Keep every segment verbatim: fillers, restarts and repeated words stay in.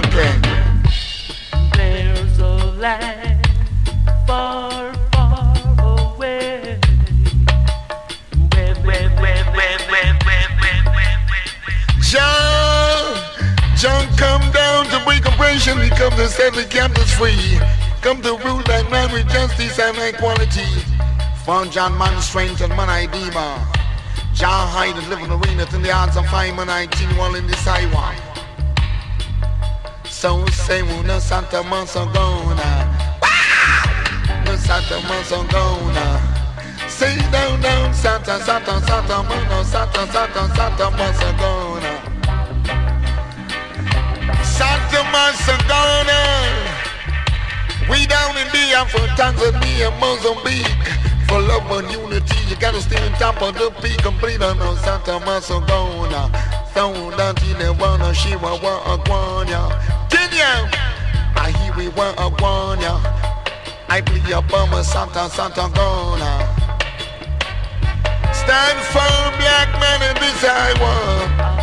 rocking. There's a land far, far away. Where, where, where, where, where, where, where, where, where. John, John come down to break oppression. He come to set the captives free. Come to rule like man with justice and equality. Found John man strange and man I demon. John hide and live in arenas in the arts of fire man I continual in the sidewalk. So say we no Santa Mansagona. No Santa Mansagona. Say down down Santa Santa Santa Mono Santa Santa Santa Mansagona. Santa Mansagona. We down in the for Tanzania, Mozambique. For love and unity, you gotta stay on top of the peak. Complete on Santa Mansagona. Thrown down to the one of Shiva, one of Guanya. Kenya, I hear we want a Guanya. I plead your bummer, Santa Santa Gona. Stand firm, black man, in this I want.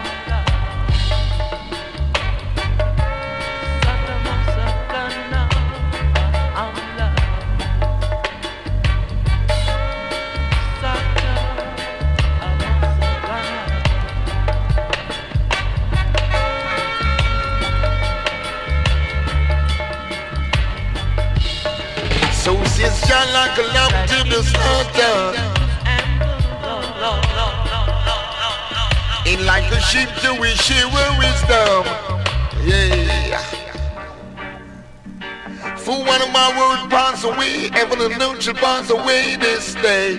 So it's just like a lamp to the slaughter. And like a sheep to his shearer wisdom. Yeah. For one of my words pass away, heaven and earth shall pass away this day.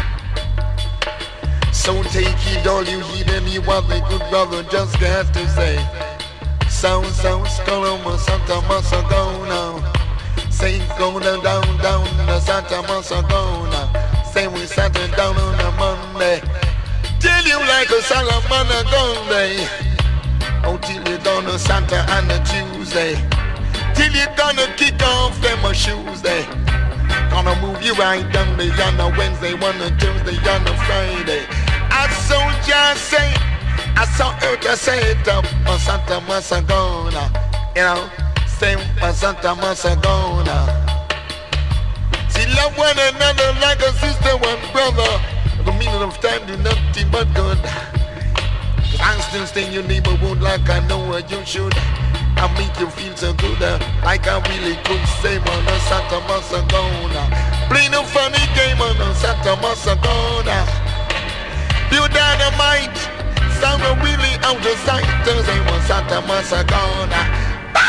So take heed, all you heed, and you what the good brother just got to say. Sound, sound, Skoloma, Santa Mansagona. Say go down, down, down to Santa Mansagona. Say we sat down on a Monday. Tell you like a Solomon a Sunday. Oh, till you down to Santa and a Tuesday. Till you gonna kick off them a Tuesday. Gonna move you right down the on a Wednesday, one a Tuesday, on a Friday. I saw just say, I saw her just say it up on Santa Mansagona. You know. Same as Santa Mansagona. See, love one another like a sister, one brother. The meaning of time do nothing but good. Cause I'm still staying your neighborhood like I know what you should. I make you feel so good, uh, like I really could save on a Santa Mansagona. Play no funny game on a Santa Mansagona. Build dynamite, sound really out of sight. Thursday was Santa Mansagona.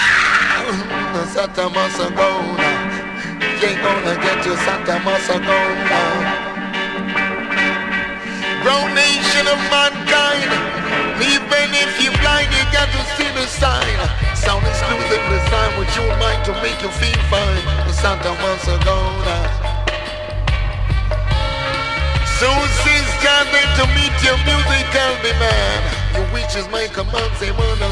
Santa Mansagona, you ain't gonna get to Santa Mansagona. Grown nation of mankind, even if you're blind, you got to see the sign. Sound exclusive design with your mind to make you feel fine. Santa Mansagona. So since gathered to meet your musical demand, your wishes may come out, say, well,